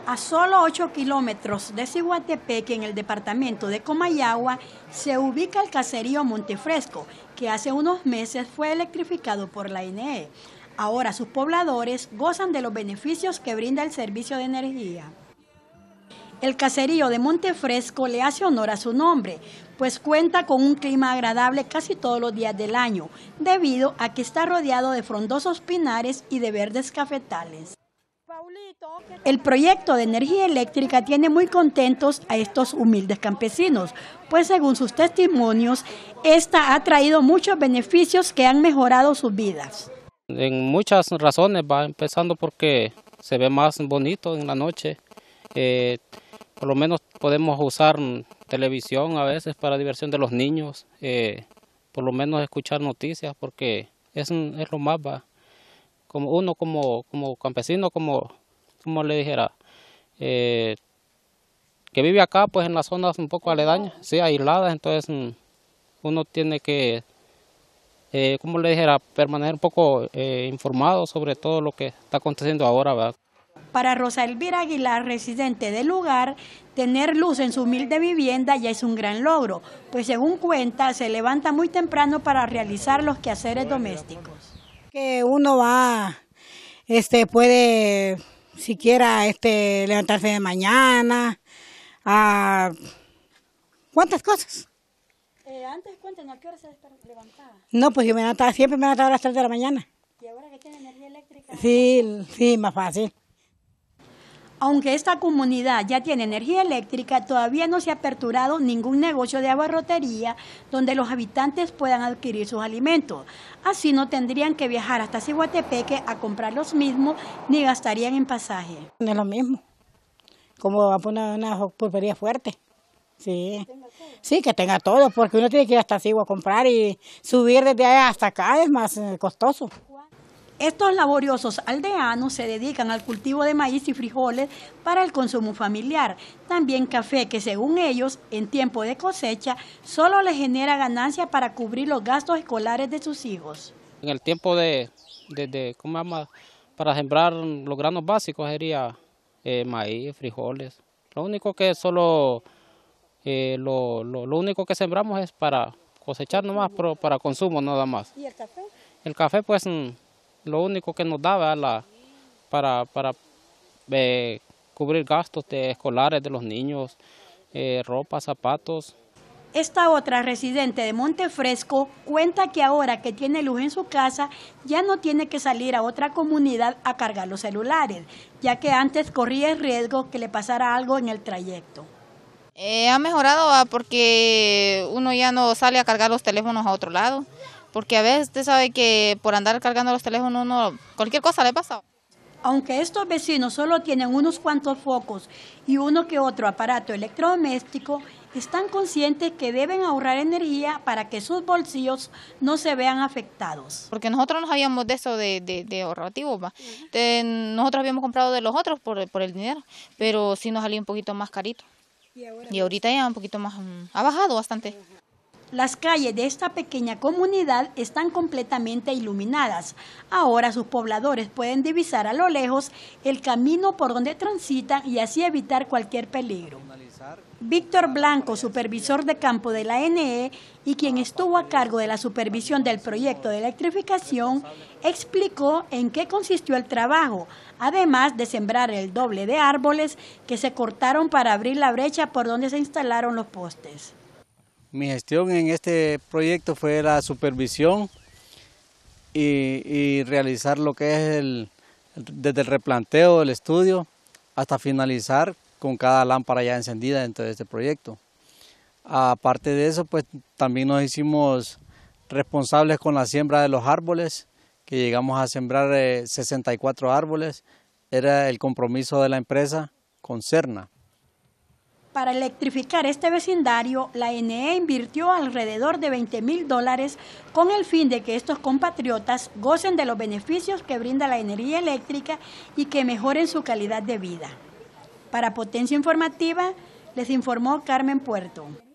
A solo 8 kilómetros de Ciguatepeque, en el departamento de Comayagua, se ubica el caserío Montefresco, que hace unos meses fue electrificado por la ANE. Ahora sus pobladores gozan de los beneficios que brinda el servicio de energía. El caserío de Montefresco le hace honor a su nombre, pues cuenta con un clima agradable casi todos los días del año, debido a que está rodeado de frondosos pinares y de verdes cafetales. El proyecto de energía eléctrica tiene muy contentos a estos humildes campesinos, pues según sus testimonios, esta ha traído muchos beneficios que han mejorado sus vidas. En muchas razones, va empezando porque se ve más bonito en la noche. Por lo menos podemos usar televisión a veces para diversión de los niños, por lo menos escuchar noticias, porque es lo más, va. Como uno como campesino, como le dijera, que vive acá, pues en las zonas un poco aledañas, sí, aisladas, entonces uno tiene que, como le dijera, permanecer un poco informado sobre todo lo que está aconteciendo ahora, ¿verdad? Para Rosa Elvira Aguilar, residente del lugar, tener luz en su humilde vivienda ya es un gran logro, pues según cuenta, se levanta muy temprano para realizar los quehaceres domésticos. Que uno va, puede siquiera levantarse de mañana, ¿cuántas cosas? Antes, cuéntenos, ¿a qué hora se levantaba? No, pues yo siempre me levantaba a las 3 de la mañana. ¿Y ahora que tiene energía eléctrica? Sí, más fácil. Aunque esta comunidad ya tiene energía eléctrica, todavía no se ha aperturado ningún negocio de abarrotería donde los habitantes puedan adquirir sus alimentos. Así no tendrían que viajar hasta Ciguatepeque a comprar los mismos ni gastarían en pasaje. No es lo mismo, como va a poner una pulpería fuerte. Sí, que tenga todo, porque uno tiene que ir hasta Cigua a comprar y subir desde allá hasta acá es más costoso. Estos laboriosos aldeanos se dedican al cultivo de maíz y frijoles para el consumo familiar. También café, que según ellos, en tiempo de cosecha, solo les genera ganancia para cubrir los gastos escolares de sus hijos. En el tiempo para sembrar los granos básicos sería maíz, frijoles. Lo único que lo único que sembramos es para cosechar nomás, pero para consumo nada más. ¿Y el café? El café, pues, lo único que nos daba para cubrir gastos escolares de los niños, ropa, zapatos. Esta otra residente de Montefresco cuenta que ahora que tiene luz en su casa, ya no tiene que salir a otra comunidad a cargar los celulares, ya que antes corría el riesgo que le pasara algo en el trayecto. Ha mejorado porque uno ya no sale a cargar los teléfonos a otro lado. Porque a veces usted sabe que por andar cargando los teléfonos cualquier cosa le pasa. Aunque estos vecinos solo tienen unos cuantos focos y uno que otro aparato electrodoméstico, están conscientes que deben ahorrar energía para que sus bolsillos no se vean afectados. Porque nosotros no sabíamos de eso de ahorrativo, ¿va? Nosotros habíamos comprado de los otros por el dinero, pero sí nos salía un poquito más carito. Y ahorita ya un poquito más, ha bajado bastante. Las calles de esta pequeña comunidad están completamente iluminadas. Ahora sus pobladores pueden divisar a lo lejos el camino por donde transitan y así evitar cualquier peligro. Víctor Blanco, supervisor de campo de la ANE y quien estuvo a cargo de la supervisión del proyecto de electrificación, explicó en qué consistió el trabajo, además de sembrar el doble de árboles que se cortaron para abrir la brecha por donde se instalaron los postes. Mi gestión en este proyecto fue la supervisión y realizar lo que es desde el replanteo del estudio hasta finalizar con cada lámpara ya encendida dentro de este proyecto. Aparte de eso, pues también nos hicimos responsables con la siembra de los árboles, que llegamos a sembrar 64 árboles. Era el compromiso de la empresa con Cerna. Para electrificar este vecindario, la ANE invirtió alrededor de $20,000 con el fin de que estos compatriotas gocen de los beneficios que brinda la energía eléctrica y que mejoren su calidad de vida. Para Potencia Informativa, les informó Carmen Puerto.